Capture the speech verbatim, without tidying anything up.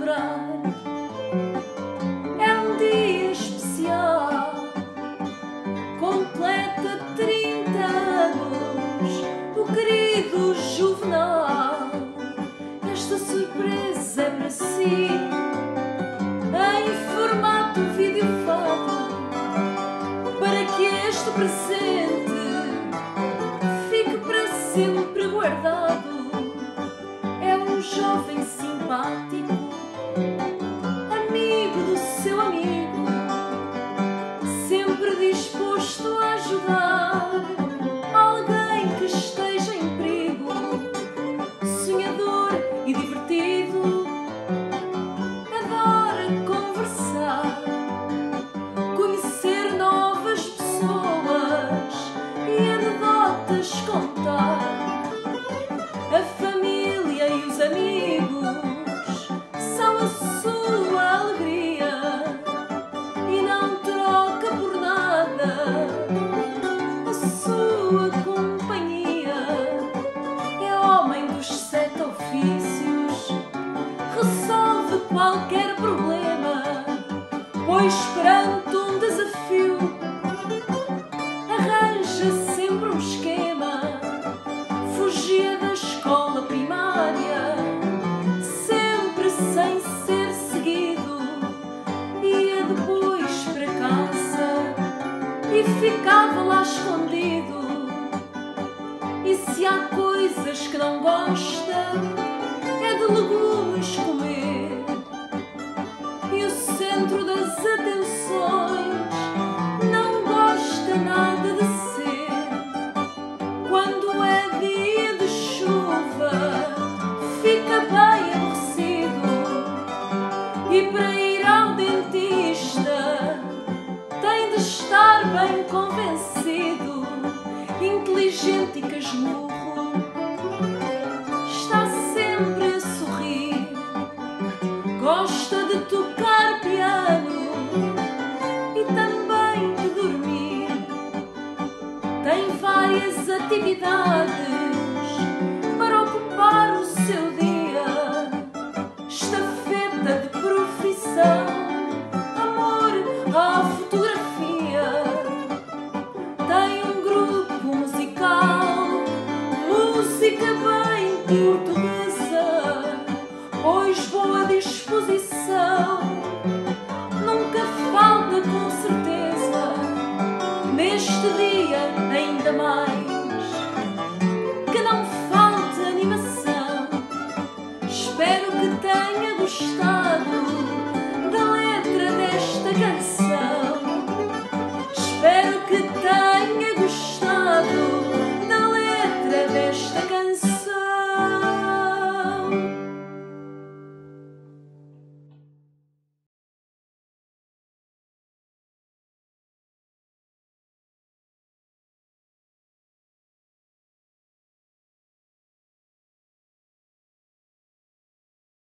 celebrar. É um dia especial, completa trinta anos o querido Juvenal. Esta surpresa é para si, em formato videofado, para que este presente fique para sempre guardado. É um jovem simpático, amigo do seu amigo, sempre disposto a ajudar alguém que esteja em perigo. Sonhador e divertido, adora conversar, conhecer novas pessoas e anedotas contar. A família e os amigos são a sua alegria e não troca por nada a sua companhia. É homem dos sete ofícios, resolve qualquer problema, pois perante um desafio arranja sempre um esquema. Fugia da escola primária, sempre sem ser seguido, ia depois para casa e ficava lá escondido. E se há coisas que não gosta, é de legumes comer, e o centro das atenções não gosta nada de ser. Quando é dia de chuva, fica bem aborrecido, e para ir ao dentista tem de estar bem convencido. Inteligente e casmurro, está sempre a sorrir, gosta de tocar piano e também de dormir. Tem várias atividades para ocupar o seu dia: estafeta de profissão, amor à fotografia. Tem um grupo musical, música bem portuguesa, pois boa disposição nunca falta, com certeza. Neste dia ainda mais